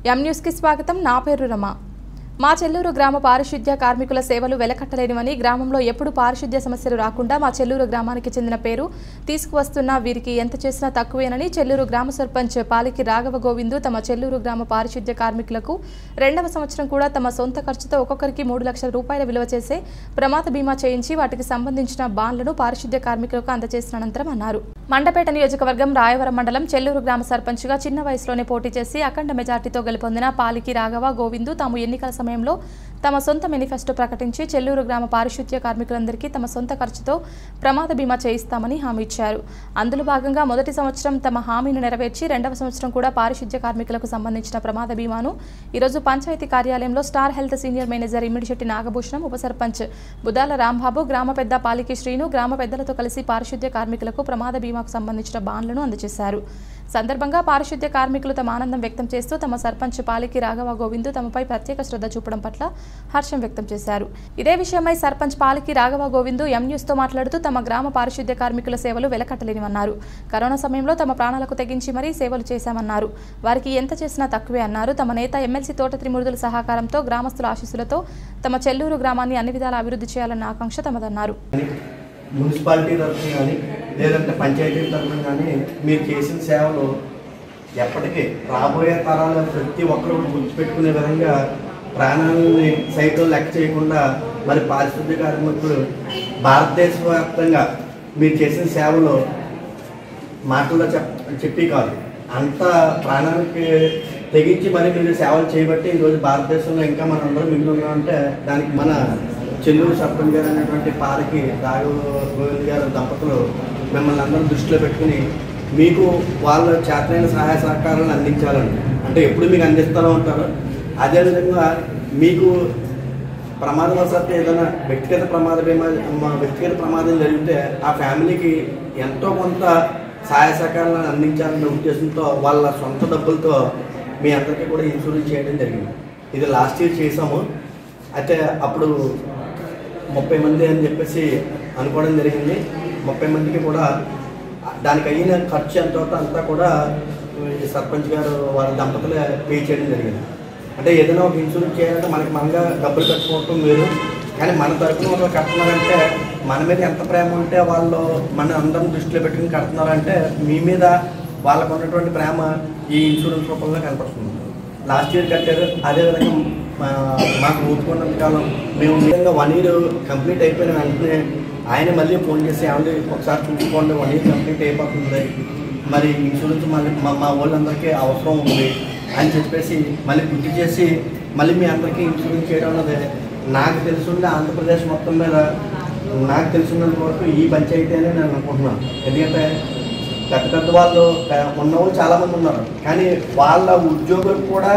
ఎం న్యూస్కి స్వాగతం. నా పేరు రమ. మా చెల్లూరు గ్రామ పారిశుద్ధ్య కార్మికుల సేవలు వెలకట్టలేనివని, గ్రామంలో ఎప్పుడు పారిశుద్ధ్య సమస్యలు రాకుండా మా చెల్లూరు గ్రామానికి చెందిన పేరు తీసుకువస్తున్న వీరికి ఎంత చేసినా తక్కువేనని చెల్లూరు గ్రామ సర్పంచ్ పాలికి రాఘవ గోవిందు తమ చెల్లూరు గ్రామ పారిశుద్ధ్య కార్మికులకు 2వ సంవత్సరం కూడా తమ సొంత ఖర్చుతో ఒక్కొక్కరికి 3 లక్షల రూపాయల విలువ చేసే ప్రమాద బీమా చేయించి వాటికి సంబంధించిన బాండ్లను పారిశుద్ధ్య కార్మికులకు అందజేసిన అనంతరం అన్నారు. మండపేట నియోజకవర్గం రాయవరం మండలం చెల్లూరు గ్రామ సర్పంచ్గా చిన్న వయసులోనే పోటీ చేసి అఖండ మెజార్టీతో గెలుపొందిన పాలికి రాఘవ గోవిందు తాము ఎన్నికల సమయంలో తమ సొంత మేనిఫెస్టో ప్రకటించి చెల్లూరు గ్రామ పారిశుద్ధ్య కార్మికులందరికీ తమ సొంత ఖర్చుతో ప్రమాద బీమా చేయిస్తామని హామీ ఇచ్చారు. అందులో భాగంగా మొదటి సంవత్సరం తమ హామీని నెరవేర్చి 2వ సంవత్సరం కూడా పారిశుద్ధ్య కార్మికులకు సంబంధించిన ప్రమాద బీమాను ఈరోజు పంచాయతీ కార్యాలయంలో Star Health senior manager Imidisetti Nagabhushanam, ఉప సర్పంచ్ బుదాల రాంబాబు, గ్రామ పెద్ద పాలికి శ్రీను గ్రామ పెద్దలతో కలిసి పారిశుద్ధ్య కార్మికులకు ప్రమాద బీమాకు సంబంధించిన బాండ్లను అందజేశారు. సందర్భంగా పారిశుద్ధ్య కార్మికులు తమ ఆనందం వ్యక్తం చేస్తూ తమ సర్పంచ్ పాలికి రాఘవ గోవిందు తమపై ప్రత్యేక శ్రద్ధ చూపడం పట్ల హర్షం వ్యక్తం చేశారు. ఇదే విషయమై సర్పంచ్ పాలికి రాఘవ గోవిందు ఎం న్యూస్తో మాట్లాడుతూ తమ గ్రామ పారిశుద్ధ్య కార్మికుల సేవలు వెలకట్టలేనివన్నారు. కరోనా సమయంలో తమ ప్రాణాలకు తెగించి మరీ సేవలు చేశామన్నారు. వారికి ఎంత చేసినా తక్కువే అన్నారు. తమ నేత ఎమ్మెల్సీ తోట త్రిమూర్తుల సహకారంతో గ్రామస్తుల ఆశీస్సులతో తమ చెల్లూరు గ్రామాన్ని అన్ని విధాలా అభివృద్ధి చేయాలన్న ఆకాంక్ష తమదన్నారు. మున్సిపాలిటీ తరఫున కానీ లేదంటే పంచాయతీ తరఫున కానీ మీరు చేసిన సేవలు ఎప్పటికీ రాబోయే తరాలు ప్రతి ఒక్కరు గుర్తుపెట్టుకునే విధంగా ప్రాణాలని సైతం లెక్క చేయకుండా మరి పారిశుద్ధ్య కార్మికులు భారతదేశవ్యాప్తంగా మీరు చేసిన సేవలు మాటల్లో చెప్పి కాదు, అంత ప్రాణానికి తెగించి మరి మీరు సేవలు చేయబట్టి ఈరోజు భారతదేశంలో ఇంకా మనందరం మిగిలి ఉన్నామంటే దానికి మన చెల్లూరు సర్పంచ్ గారు అనేటువంటి పాలకి రాఘవ గోవింద్ గారు దంపతులు మిమ్మల్ని అందరూ దృష్టిలో పెట్టుకుని మీకు వాళ్ళ చేతనైన సహాయ సహకారాలను అందించాలని అంటే ఎప్పుడు మీకు అందిస్తూనే ఉంటారు. అదేవిధంగా మీకు ప్రమాదవశాత్తు ఏదైనా వ్యక్తిగత ప్రమాదం జరిగితే ఆ ఫ్యామిలీకి ఎంతో కొంత సహాయ సహకారాలను అందించాలనే ఉద్దేశంతో వాళ్ళ సొంత డబ్బులతో మీ అందరికీ కూడా ఇన్సూరెన్స్ చేయడం జరిగింది. ఇది లాస్ట్ ఇయర్ చేసాము. అయితే అప్పుడు 30 మంది అని చెప్పేసి అనుకోవడం జరిగింది. 30 మందికి కూడా దానికి అయిన ఖర్చు ఎంతో అంతా కూడా సర్పంచ్ గారు వాళ్ళ దంపతులే పే చేయడం జరిగింది. అంటే ఏదైనా ఒక ఇన్సూరెన్స్ చేయాలంటే మనగా డబ్బులు కట్టుకోవటం వేరు, కానీ మన తరఫున వాళ్ళు కడుతున్నారంటే మన మీద ఎంత ప్రేమ ఉంటే వాళ్ళు మన అందరం దృష్టిలో పెట్టుకుని కడుతున్నారంటే మీ మీద వాళ్ళకు ఉన్నటువంటి ప్రేమ ఈ ఇన్సూరెన్స్ రూపంలో కనపడుతుంది. లాస్ట్ ఇయర్ కట్టారు. అదేవిధంగా మాకు ఊపుకున్నంత కాలం మేము విధంగా 1 ఇయర్ కంప్లీట్ అయిపోయిన వెంటనే ఆయన మళ్ళీ ఫోన్ చేసి ఏమంటే ఒకసారి చూసుకోండి 1 ఇయర్ కంప్లీట్ అయిపోతుంది, మరి ఇన్సూరెన్స్ మళ్ళీ మా వాళ్ళందరికీ అవసరం ఉంది అని చెప్పేసి మళ్ళీ గుర్తు చేసి మళ్ళీ మీ అందరికీ ఇన్సూరెన్స్ చేయడం అన్నది నాకు తెలుసుండే ఆంధ్రప్రదేశ్ మొత్తం మీద నాకు తెలుసున్నంత వరకు ఈ పంచాయతీ అని నేను అనుకుంటున్నాను. ఎందుకంటే పెద్ద వాళ్ళు ఉన్నవాళ్ళు చాలామంది ఉన్నారు, కానీ వాళ్ళ ఉద్యోగులకు కూడా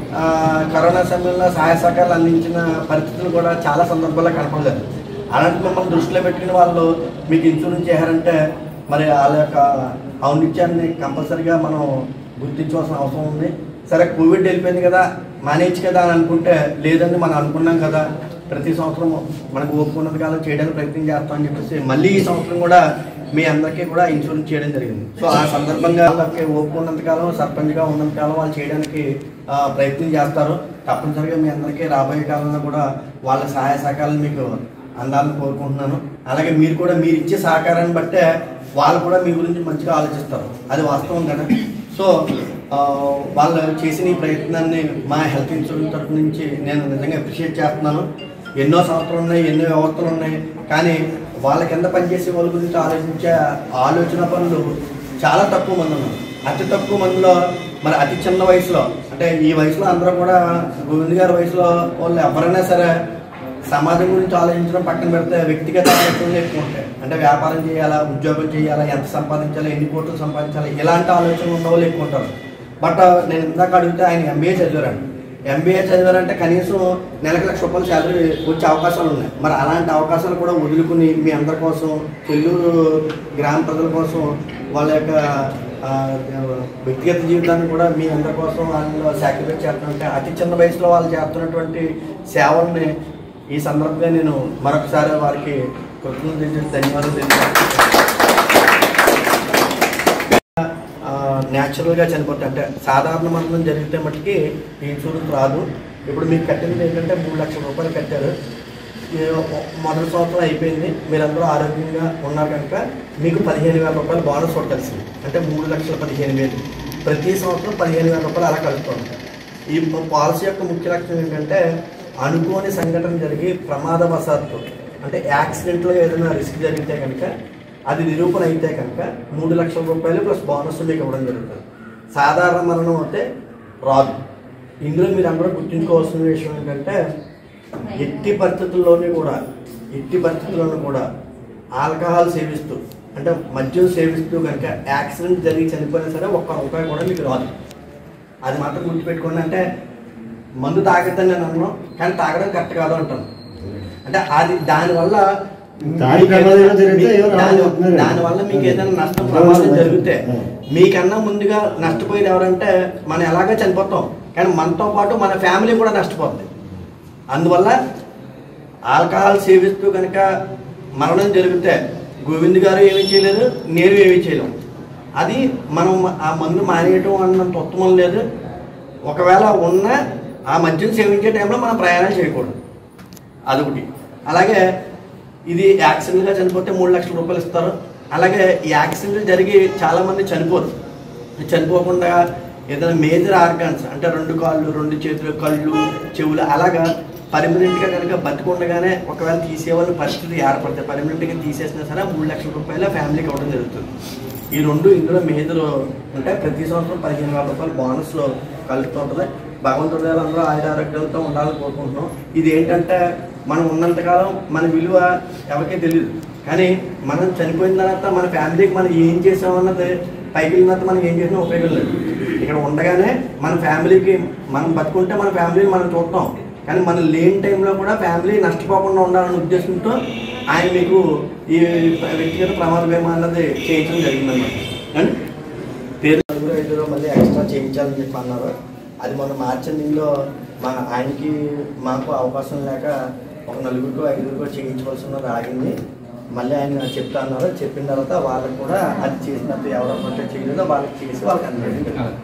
కరోనా సమయంలో సహాయ సహకారాలు అందించిన పరిస్థితులు కూడా చాలా సందర్భాల్లో కనపడలేదు. అలాంటి మిమ్మల్ని దృష్టిలో పెట్టుకుని వాళ్ళు మీకు ఇన్సూరెన్స్ చేశారంటే మరి వాళ్ళ యొక్క ఔన్నిత్యాన్ని కంపల్సరీగా మనం గుర్తించవలసిన అవసరం ఉంది. సరే కోవిడ్ వెళ్ళిపోయింది కదా మేనేజ్ కదా అని అనుకుంటే లేదండి, మనం అనుకున్నాం కదా ప్రతి సంవత్సరం మనకు ఓపుకున్నంత కాలం చేయడానికి ప్రయత్నం చేస్తామని చెప్పేసి మళ్ళీ ఈ సంవత్సరం కూడా మీ అందరికీ కూడా ఇన్సూరెన్స్ చేయడం జరిగింది. సో ఆ సందర్భంగా వాళ్ళకి ఓపుకున్నంతకాలం సర్పంచ్గా ఉన్నంతకాలం వాళ్ళు చేయడానికి ప్రయత్నం చేస్తారు. తప్పనిసరిగా మీ అందరికీ రాబోయే కాలంలో కూడా వాళ్ళ సహాయ సహకారాలు మీకు అందాలని కోరుకుంటున్నాను. అలాగే మీరు కూడా మీరు ఇచ్చే సహకారాన్ని బట్టే వాళ్ళు కూడా మీ గురించి మంచిగా ఆలోచిస్తారు, అది వాస్తవం కదా. సో వాళ్ళు చేసిన ఈ ప్రయత్నాన్ని మా హెల్త్ ఇన్సూరెన్స్ తరఫు నుంచి నేను నిజంగా అప్రిషియేట్ చేస్తున్నాను. ఎన్నో సంవత్సరాలు ఉన్నాయి, ఎన్నో వ్యవస్థలు ఉన్నాయి, కానీ వాళ్ళ కింద పనిచేసే వాళ్ళ గురించి ఆలోచించే ఆలోచన పనులు చాలా తక్కువ మంది ఉన్నారు. అతి తక్కువ మందిలో మరి అతి చిన్న వయసులో అంటే ఈ వయసులో అందరూ కూడా గోవింద్ గారి వయసులో వాళ్ళు ఎవరైనా సరే సమాజం గురించి ఆలోచించడం పక్కన పెడితే వ్యక్తిగత ఆలోచనలు ఎక్కువ ఉంటాయి. అంటే వ్యాపారం చేయాలా, ఉద్యోగం చేయాలా, ఎంత సంపాదించాలా, ఎన్ని కోట్లు సంపాదించాలి, ఇలాంటి ఆలోచనలు ఉన్న వాళ్ళు ఎక్కువ ఉంటారు. బట్ నేను ఇందాక అడిగితే ఆయన ఎంబీఏ చదివారండి. ఎంబీఏ చదివారంటే కనీసం నెలకు ₹1,00,000 శాలరీ వచ్చే అవకాశాలు ఉన్నాయి. మరి అలాంటి అవకాశాలు కూడా వదులుకుని మీ అందరి కోసం, చెల్లూరు గ్రామ ప్రజల కోసం, వాళ్ళ యొక్క వ్యక్తిగత జీవితాన్ని కూడా మీ అందరి కోసం వాళ్ళు సాక్రిఫైస్ చేస్తుంటే అతి చిన్న వయసులో వాళ్ళు చేస్తున్నటువంటి సేవల్ని ఈ సందర్భంగా నేను మరొకసారి వారికి కృతజ్ఞతలు ధన్యవాదాలు తెలియజేస్తాను. న్యాచురల్గా చనిపోతాయి. అంటే సాధారణ మరణం జరిగితే మట్టుకి ఇన్సూరెన్స్ రాదు. ఇప్పుడు మీకు కట్టినది ఏంటంటే 3 లక్షల రూపాయలు కట్టారు, మొదటి సంవత్సరం అయిపోయింది, మీరందరూ ఆరోగ్యంగా ఉన్నారు కనుక మీకు 15,000 రూపాయలు బోనస్ కొట్టాల్సింది. అంటే 3,15,000 ప్రతి సంవత్సరం 15,000 రూపాయలు అలా కలుపుతుంది. ఈ పాలసీ యొక్క ముఖ్య లక్ష్యం ఏంటంటే అనుకోని సంఘటన జరిగి ప్రమాదవశాత్తు అంటే యాక్సిడెంట్లో ఏదైనా రిస్క్ జరిగితే కనుక అది నిరూపణ అయితే కనుక 3 లక్షల రూపాయలు ప్లస్ బోనస్ మీకు ఇవ్వడం జరుగుతుంది. సాధారణ మరణం అయితే రాదు. ఇందులో మీరు అందరూ గుర్తుంచుకోవాల్సిన విషయం ఏంటంటే ఎట్టి పరిస్థితుల్లోనూ కూడా ఆల్కహాల్ సేవిస్తూ అంటే మద్యం సేవిస్తూ కనుక యాక్సిడెంట్ జరిగి చనిపోయినా సరే 1 రూపాయి కూడా మీకు రాదు. అది మాత్రం గుర్తుపెట్టుకోండి. అంటే మందు తాగద్దని నేను అన్నాను, కానీ తాగడం కరెక్ట్ కాదు అంటాను. అంటే అది దానివల్ల మీకు ఏదైనా నష్టం ప్రమాదం జరిగితే మీకన్నా ముందుగా నష్టపోయేది ఎవరంటే మనం ఎలాగో చనిపోతాం, కానీ మనతో పాటు మన ఫ్యామిలీ కూడా నష్టపోతుంది. అందువల్ల ఆల్కహాల్ సేవిస్తూ కనుక మరణం జరిగితే గోవింద్ గారు ఏమీ చేయలేదు, నేను ఏమీ చేయలేము. అది మనం ఆ మందు మానేయటం అన్నంత ఉత్తమం లేదు. ఒకవేళ ఉన్న ఆ మద్యం సేవించే టైంలో మనం ప్రయాణం చేయకూడదు, అదొకటి. అలాగే ఇది యాక్సిడెంట్గా చనిపోతే 3 లక్షల రూపాయలు ఇస్తారు. అలాగే ఈ యాక్సిడెంట్ జరిగి చాలామంది చనిపోరు. చనిపోకుండా ఏదైనా మేజర్ ఆర్గాన్స్ అంటే 2 కాళ్ళు, 2 చేతులు, కళ్ళు, చెవులు అలాగా పర్మనెంట్గా కనుక బతికుండగానే ఒకవేళ తీసేవాళ్ళ పరిస్థితి ఏర్పడితే పర్మనెంట్గా తీసేసినా సరే 3 లక్షల రూపాయల ఫ్యామిలీకి ఇవ్వడం జరుగుతుంది. ఈ 2 ఇందులో మేజర్ ఉంటాయి. ప్రతి సంవత్సరం 15,000 రూపాయలు బోనస్లో కలుపుతూ ఉంటుంది. భగవంతుడి అందరూ ఆరోగ్యాలతో ఉండాలని కోరుకుంటున్నాం. ఇది ఏంటంటే మనం ఉన్నంతకాలం మన విలువ ఎవరికీ తెలియదు, కానీ మనం చనిపోయిన తర్వాత మన ఫ్యామిలీకి మనం ఏం చేసామన్నది పైకి వెళ్ళిన తర్వాత మనం ఏం చేసినా ఉపయోగం లేదు. ఇక్కడ ఉండగానే మన ఫ్యామిలీకి మనం బతుకుంటే మన ఫ్యామిలీని మనం చూస్తాం, కానీ మనం లేని టైంలో కూడా ఫ్యామిలీ నష్టపోకుండా ఉండాలనే ఉద్దేశంతో ఆయన మీకు ఈ వ్యక్తిగత ప్రమాద బీమా అన్నది చేయించడం జరిగిందన్నమాట. అండ్ పేరు 4-5 మళ్ళీ ఎక్స్ట్రా చేయించాలని చెప్పి అన్నారు. అది మనం మార్చి నెలలో ఆయనకి మాకు అవకాశం లేక ఒక 4-5 చేయించవలసినది ఆగింది. మళ్ళీ ఆయన చెప్తా అన్నారు. చెప్పిన తర్వాత వాళ్ళకి కూడా అది చేసినట్టు ఎవరో కొంచెం చేయలేదో వాళ్ళకి చేసి వాళ్ళకి అందరికీ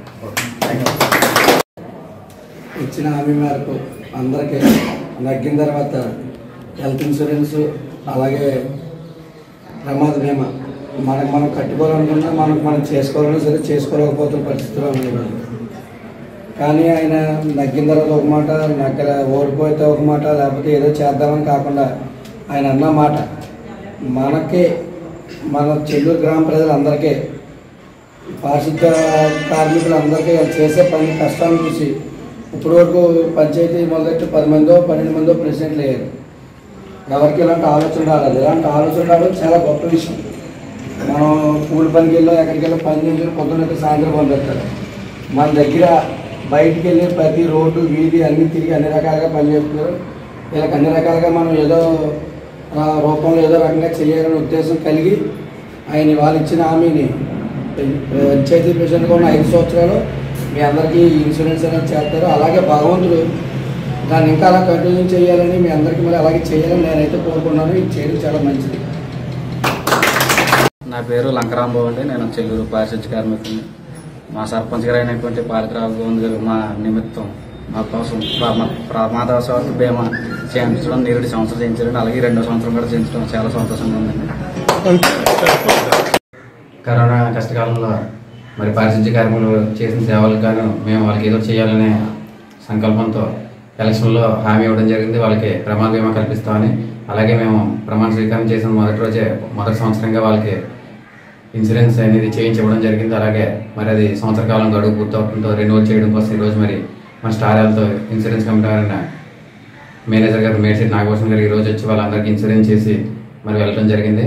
ఇచ్చిన హామీ మేరకు అందరికీ నగ్గిన తర్వాత హెల్త్ ఇన్సూరెన్స్ అలాగే ప్రమాద బీమా మనం కట్టుకోవాలనుకున్నా మనం చేసుకోవాలన్నా సరే చేసుకోలేకపోతున్న పరిస్థితిలో ఉండేవాళ్ళు. కానీ ఆయన నగ్గిన తర్వాత ఒక మాట, ఓడిపోతే ఒక మాట, లేకపోతే ఏదో చేద్దామని కాకుండా ఆయన అన్న మాట మనకే మన చెల్లూరు గ్రామ ప్రజలందరికీ పారిశుద్ధ కార్మికులందరికీ చేసే పని కష్టాన్ని చూసి ఇప్పటి వరకు పంచాయతీ మొదలెట్టి 10 మందో 12 మందో ప్రెసిడెంట్లు అయ్యారు. ఎవరికి ఇలాంటి ఆలోచన రాలేదు. ఇలాంటి ఆలోచన రావడం చాలా గొప్ప విషయం. మనం కూలి పనికి వెళ్ళో ఎక్కడికి వెళ్ళో పని చేసి పొద్దున్నైతే సాయంత్రం పంపిస్తారు. మన దగ్గర బయటికి వెళ్ళి ప్రతి రోడ్డు వీధి అన్ని తిరిగి అన్ని రకాలుగా పనిచేస్తున్నారు. వీళ్ళకి అన్ని రకాలుగా మనం ఏదో రూపంలో ఏదో రకంగా చేయాలనే ఉద్దేశం కలిగి ఆయన వాళ్ళు ఇచ్చిన హామీని పంచాయతీ ప్రెసిడెంట్గా ఉన్న 5 సంవత్సరాలు మీ అందరికీ ఇన్సూరెన్స్ అనేది చేస్తారు. అలాగే భగవంతుడు దాన్ని ఇంకా అలా కంటిన్యూ చేయాలని మీ అందరికీ మళ్ళీ అలాగే చేయాలని నేనైతే కోరుకున్నాను. ఇది చేయడం చాలా మంచిది. నా పేరు లంకరాంబాబు అండి. నేను చెల్లూరు పారిశుద్ధ్య కార్మికుడిని. మా సర్పంచ్ గారు అయినటువంటి పారితరావు గోవింద్ గారు మా నిమిత్తం మా కోసం ప్రమాదవశాత్తు బీమా చేయించడం 7 సంవత్సరాలు చేయించారండి. అలాగే 2వ సంవత్సరం కూడా చేయించడం చాలా సంతోషంగా ఉందండి. కరోనా కష్టకాలంలో మరి పారిశుద్ధ్య కార్మికులు చేసిన సేవలకు గాను మేము వాళ్ళకి ఏదో చేయాలనే సంకల్పంతో ఎలక్షన్లో హామీ ఇవ్వడం జరిగింది. వాళ్ళకి ప్రమాద బీమా కల్పిస్తామని. అలాగే మేము ప్రమాణ స్వీకారం చేసిన మొదటి సంవత్సరంగా వాళ్ళకి ఇన్సూరెన్స్ అనేది చేయించడం జరిగింది. అలాగే మరి అది సంవత్సర కాలం గడువు పూర్తవుతుందో రెన్యువల్ చేయడం కోసం ఈరోజు మరి మన స్టార్ హెల్త్ ఇన్సూరెన్స్ కంపెనీ వారిన మేనేజర్ గారు మేడ్శెట్టి నాగభూషణ్ గారు ఈరోజు వచ్చి వాళ్ళందరికీ ఇన్సూరెన్స్ చేసి మరి వెళ్ళడం జరిగింది.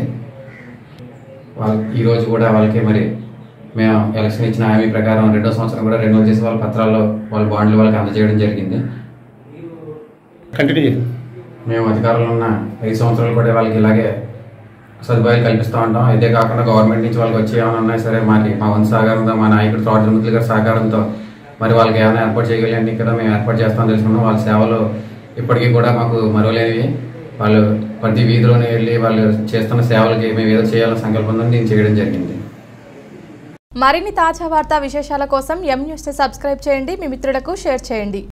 ఈరోజు కూడా వాళ్ళకి మరి మేము ఎలక్షన్ ఇచ్చిన హామీ ప్రకారం 2వ సంవత్సరం కూడా రెన్యువల్ చేసి వాళ్ళ పత్రాల్లో వాళ్ళ బాండ్లు వాళ్ళకి అందజేయడం జరిగింది. మేము అధికారంలో ఉన్న 5 సంవత్సరాలు కూడా వాళ్ళకి ఇలాగే సదుపాయాలు కల్పిస్తూ ఉంటాం. ఇదే కాకుండా గవర్నమెంట్ నుంచి వాళ్ళకి వచ్చి ఏమైనా ఉన్నాయి సరే మరి మా వంతు సహకారంతో మా నాయకుడు తోటముద్దుల గారి సహకారంతో మరి వాళ్ళకి ఏమైనా ఏర్పాటు చేయగలిగాన్ని కదా మేము ఏర్పాటు చేస్తామని తెలుసుకున్నాం. వాళ్ళ సేవలు ఇప్పటికీ కూడా మాకు మరువలేనివి. వాళ్ళు ప్రతి వీధిలోనే వెళ్ళి వాళ్ళు చేస్తున్న సేవలకి మేము ఏదో చేయాలని సంకల్పంతో నేను చేయడం జరిగింది. మరిన్ని తాజా వార్తా విశేషాల కోసం ఎం న్యూస్ని సబ్స్క్రైబ్ చేయండి, మీ మిత్రులకు షేర్ చేయండి.